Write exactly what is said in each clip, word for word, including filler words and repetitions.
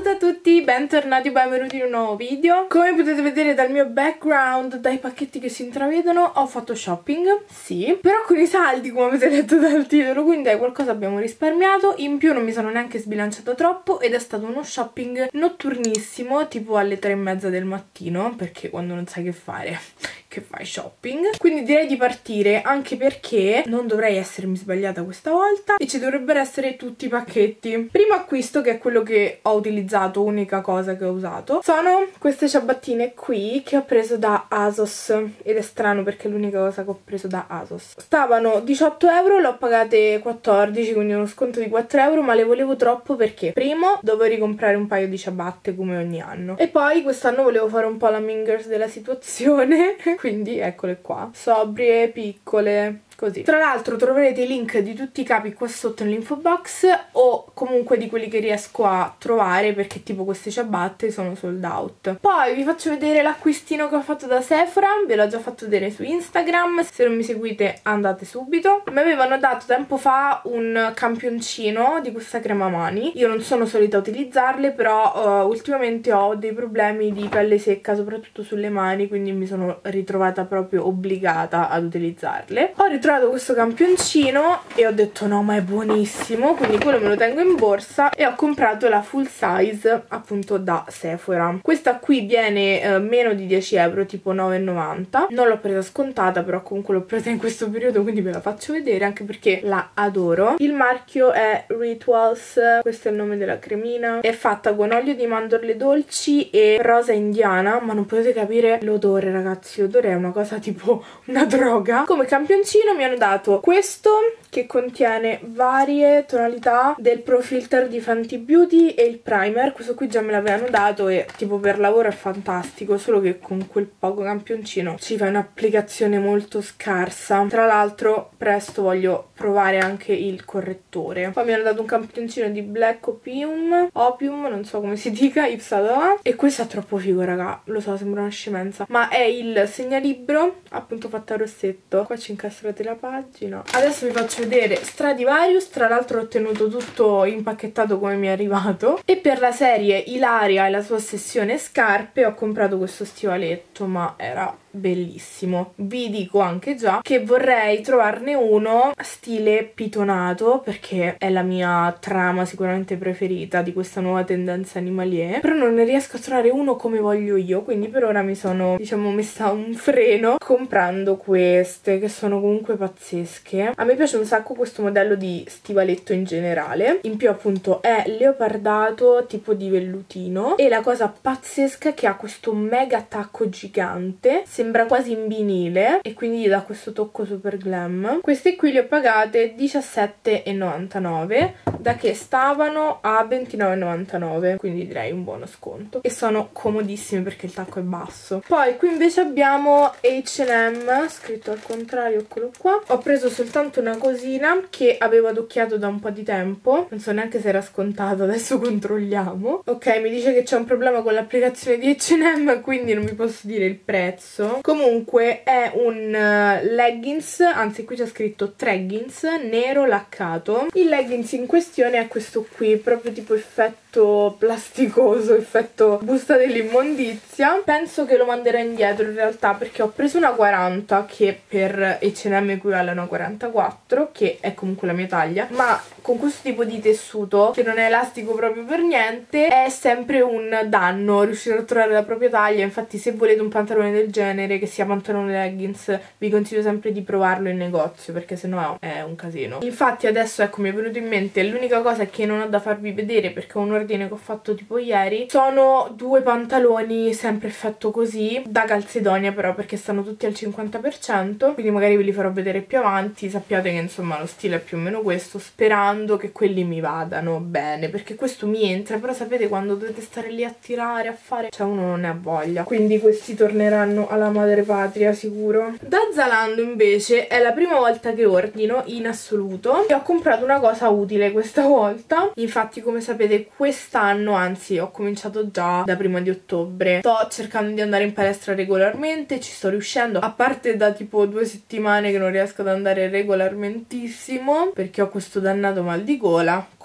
Salve a tutti, bentornati, benvenuti in un nuovo video. Come potete vedere dal mio background, dai pacchetti che si intravedono, ho fatto shopping, sì, però con i saldi come avete letto dal titolo, quindi è qualcosa abbiamo risparmiato. In più non mi sono neanche sbilanciata troppo ed è stato uno shopping noturnissimo, tipo alle tre e mezza del mattino, perché quando non sai che fare, che fai shopping. Quindi direi di partire, anche perché non dovrei essermi sbagliata questa volta e ci dovrebbero essere tutti i pacchetti. Primo acquisto, che è quello che ho utilizzato, unica cosa che ho usato, sono queste ciabattine qui che ho preso da ASOS, ed è strano perché è l'unica cosa che ho preso da ASOS. Stavano diciotto euro, le ho pagate quattordici, quindi uno sconto di quattro euro, ma le volevo troppo perché primo dovevo ricomprare un paio di ciabatte come ogni anno e poi quest'anno volevo fare un po' la mingers della situazione quindi eccole qua, sobrie, piccole, così. Tra l'altro troverete i link di tutti i capi qua sotto nell'info box, o comunque di quelli che riesco a trovare, perché tipo queste ciabatte sono sold out. Poi vi faccio vedere l'acquistino che ho fatto da Sephora, ve l'ho già fatto vedere su Instagram, se non mi seguite andate subito. Mi avevano dato tempo fa un campioncino di questa crema mani, io non sono solita utilizzarle, però uh, ultimamente ho dei problemi di pelle secca, soprattutto sulle mani, quindi mi sono ritrovata proprio obbligata ad utilizzarle. Ho ritrovato questo campioncino e ho detto no, ma è buonissimo, quindi quello me lo tengo in borsa, e ho comprato la full size appunto da Sephora. Questa qui viene eh, meno di dieci euro, tipo nove e novanta. Non l'ho presa scontata, però comunque l'ho presa in questo periodo, quindi ve la faccio vedere anche perché la adoro. Il marchio è Rituals, questo è il nome della cremina, è fatta con olio di mandorle dolci e rosa indiana, ma non potete capire l'odore, ragazzi, l'odore è una cosa tipo una droga. Come campioncino mi hanno dato questo che contiene varie tonalità del Pro Filter di Fenty Beauty e il primer. Questo qui già me l'avevano dato e tipo per lavoro è fantastico, solo che con quel poco campioncino ci fa un'applicazione molto scarsa. Tra l'altro presto voglio provare anche il correttore. Poi mi hanno dato un campioncino di Black Opium, Opium, non so come si dica, Yves Saint Laurent, e questo è troppo figo, raga, lo so, sembra una scemenza, ma è il segnalibro appunto fatto a rossetto. Qua ci incastrate la pagina. Adesso vi faccio vedere Stradivarius, tra l'altro ho tenuto tutto impacchettato come mi è arrivato, e per la serie Ilaria e la sua ossessione scarpe ho comprato questo stivaletto, ma era bellissimo. Vi dico anche già che vorrei trovarne uno stile pitonato, perché è la mia trama sicuramente preferita di questa nuova tendenza animalier, però non ne riesco a trovare uno come voglio io, quindi per ora mi sono, diciamo, messa un freno comprando queste che sono comunque pazzesche. A me piace un sacco questo modello di stivaletto in generale, in più appunto è leopardato tipo di vellutino, e la cosa pazzesca è che ha questo mega tacco gigante, sembra quasi in vinile e quindi gli dà questo tocco super glam. Queste qui le ho pagate diciassette e novantanove, da che stavano a ventinove e novantanove, quindi direi un buono sconto, e sono comodissime perché il tacco è basso. Poi qui invece abbiamo H and M, scritto al contrario, eccolo qua. Ho preso soltanto una cosina che avevo adocchiato da un po' di tempo, non so neanche se era scontato, adesso controlliamo. Ok, mi dice che c'è un problema con l'applicazione di H and M, quindi non vi posso dire il prezzo. Comunque è un uh, leggings, anzi qui c'è scritto treggings, nero laccato. Il leggings in questione è questo qui, proprio tipo effetto plasticoso, effetto busta dell'immondizia. Penso che lo manderò indietro in realtà, perché ho preso una quaranta che per H and M equivale a una quarantaquattro, che è comunque la mia taglia, ma con questo tipo di tessuto che non è elastico proprio per niente è sempre un danno riuscire a trovare la propria taglia. Infatti se volete un pantalone del genere, che sia pantalone leggings, vi consiglio sempre di provarlo in negozio, perché sennò è un casino. Infatti adesso ecco mi è venuto in mente l'unica cosa che non ho da farvi vedere, perché è un ordine che ho fatto tipo ieri, sono due pantaloni sempre effetto così da Calzedonia, però perché stanno tutti al cinquanta per cento, quindi magari ve li farò vedere più avanti. Sappiate che insomma lo stile è più o meno questo, sperando che quelli mi vadano bene, perché questo mi entra, però sapete quando dovete stare lì a tirare, a fare, cioè uno non ne ha voglia, quindi questi torneranno alla madre patria sicuro. Da Zalando invece è la prima volta che ordino in assoluto e ho comprato una cosa utile questa volta. Infatti come sapete quest'anno, anzi ho cominciato già da prima di ottobre, sto cercando di andare in palestra regolarmente, ci sto riuscendo, a parte da tipo due settimane che non riesco ad andare regolarmentissimo perché ho questo dannato mal di gola.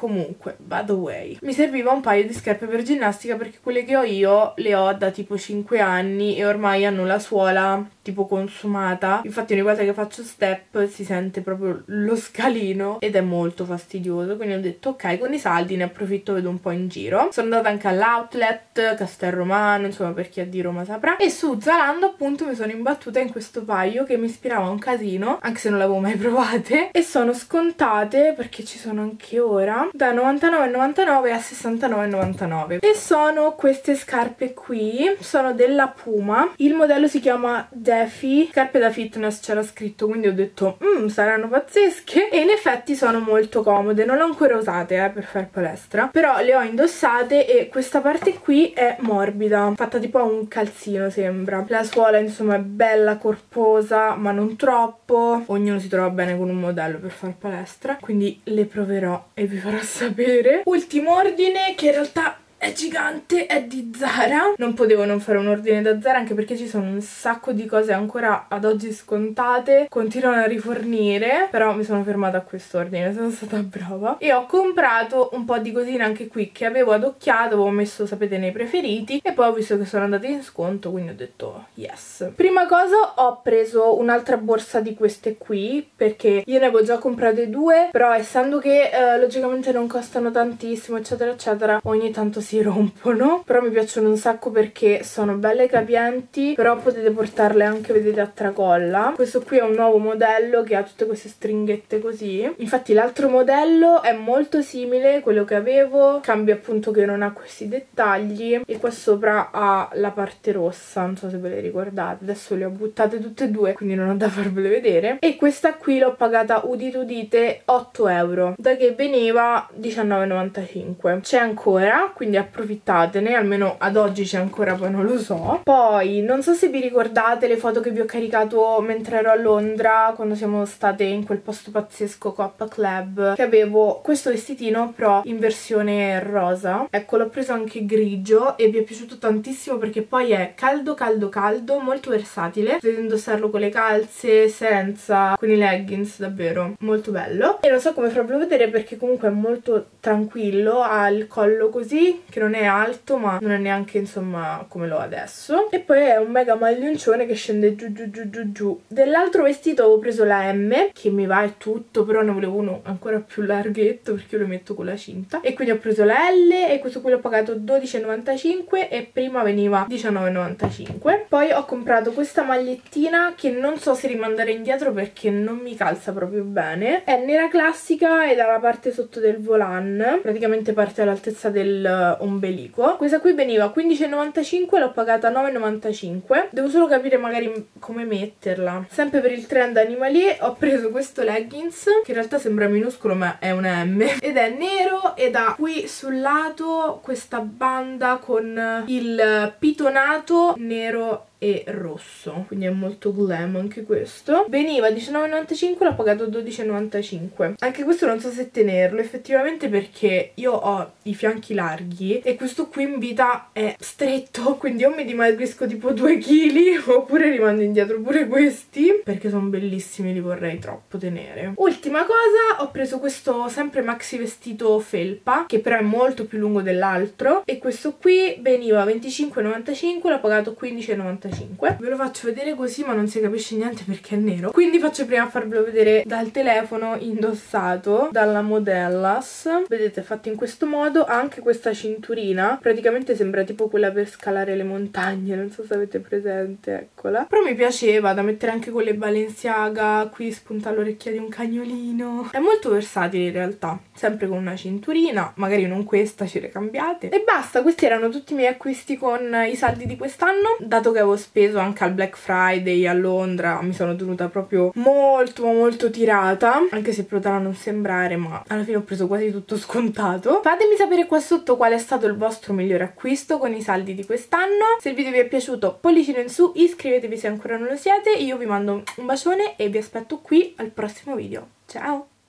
Comunque, by the way, mi serviva un paio di scarpe per ginnastica perché quelle che ho io le ho da tipo cinque anni e ormai hanno la suola tipo consumata. Infatti ogni volta che faccio step si sente proprio lo scalino ed è molto fastidioso, quindi ho detto ok, con i saldi ne approfitto, vedo un po' in giro. Sono andata anche all'outlet Castel Romano, insomma, per chi è di Roma saprà, e su Zalando appunto mi sono imbattuta in questo paio che mi ispirava un casino, anche se non l'avevo mai provate, e sono scontate perché ci sono anche ora da novantanove e novantanove a sessantanove e novantanove. E sono queste scarpe qui, sono della Puma, il modello si chiama Defi, scarpe da fitness c'era scritto, quindi ho detto mmm, saranno pazzesche, e in effetti sono molto comode. Non le ho ancora usate eh, per fare palestra, però le ho indossate e questa parte qui è morbida, fatta tipo a un calzino sembra. La suola insomma è bella corposa ma non troppo, ognuno si trova bene con un modello per fare palestra, quindi le proverò e vi farò sapere. Ultimo ordine, che in realtà è gigante, è di Zara. Non potevo non fare un ordine da Zara, anche perché ci sono un sacco di cose ancora ad oggi scontate, continuano a rifornire, però mi sono fermata a quest'ordine, sono stata brava. E ho comprato un po' di cosine anche qui che avevo adocchiato, avevo messo, sapete, nei preferiti, e poi ho visto che sono andate in sconto, quindi ho detto yes. Prima cosa ho preso un'altra borsa di queste qui, perché io ne avevo già comprate due, però essendo che eh, logicamente non costano tantissimo eccetera eccetera, ogni tanto si si rompono, però mi piacciono un sacco perché sono belle capienti, però potete portarle anche, vedete, a tracolla. Questo qui è un nuovo modello che ha tutte queste stringhette così. Infatti l'altro modello è molto simile a quello che avevo, cambia appunto che non ha questi dettagli, e qua sopra ha la parte rossa, non so se ve le ricordate, adesso le ho buttate tutte e due quindi non ho da farvele vedere. E questa qui l'ho pagata, udite udite, otto euro, da che veniva diciannove e novantacinque. C'è ancora, quindi approfittatene, almeno ad oggi c'è ancora, poi non lo so. Poi non so se vi ricordate le foto che vi ho caricato mentre ero a Londra, quando siamo state in quel posto pazzesco Coppa Club, che avevo questo vestitino però in versione rosa. Ecco, l'ho preso anche grigio e mi è piaciuto tantissimo perché poi è caldo caldo caldo, molto versatile, potete indossarlo con le calze, senza, con i leggings, davvero molto bello. E non so come farvelo vedere perché comunque è molto tranquillo, ha il collo così che non è alto ma non è neanche insomma come l'ho adesso, e poi è un mega maglioncione che scende giù giù giù giù giù. Dell'altro vestito avevo preso la M, che mi va e tutto, però ne volevo uno ancora più larghetto perché io lo metto con la cinta, e quindi ho preso la L, e questo qui l'ho pagato dodici e novantacinque e prima veniva diciannove e novantacinque. Poi ho comprato questa magliettina che non so se rimandare indietro perché non mi calza proprio bene, è nera classica ed ha la parte sotto del volant, praticamente parte all'altezza del ombelico. Questa qui veniva quindici e novantacinque, l'ho pagata nove e novantacinque. Devo solo capire magari come metterla. Sempre per il trend animalier ho preso questo leggings che in realtà sembra minuscolo ma è una M, ed è nero ed ha qui sul lato questa banda con il pitonato nero e rosso, quindi è molto glam anche questo. Veniva diciannove e novantacinque, l'ho pagato dodici e novantacinque. Anche questo non so se tenerlo effettivamente perché io ho i fianchi larghi e questo qui in vita è stretto, quindi o mi dimagrisco tipo due chili oppure rimando indietro pure questi, perché sono bellissimi, li vorrei troppo tenere. Ultima cosa, ho preso questo sempre maxi vestito felpa che però è molto più lungo dell'altro, e questo qui veniva venticinque e novantacinque, l'ho pagato quindici e novantacinque. Ve lo faccio vedere così ma non si capisce niente perché è nero, quindi faccio prima farvelo vedere dal telefono indossato dalla Modellas. Vedete, fatto in questo modo. Ha anche questa cinturina, praticamente sembra tipo quella per scalare le montagne, non so se avete presente, eccola. Però mi piaceva da mettere anche con le Balenciaga, qui spunta l'orecchia di un cagnolino. È molto versatile in realtà, sempre con una cinturina, magari non questa, ci ricambiate. E basta, questi erano tutti i miei acquisti con i saldi di quest'anno. Dato che avevo speso anche al Black Friday a Londra, mi sono tenuta proprio molto molto tirata, anche se potrà non sembrare, ma alla fine ho preso quasi tutto scontato. Fatemi sapere qua sotto qual è stato il vostro migliore acquisto con i saldi di quest'anno. Se il video vi è piaciuto, pollicino in su, iscrivetevi se ancora non lo siete, io vi mando un bacione e vi aspetto qui al prossimo video. Ciao!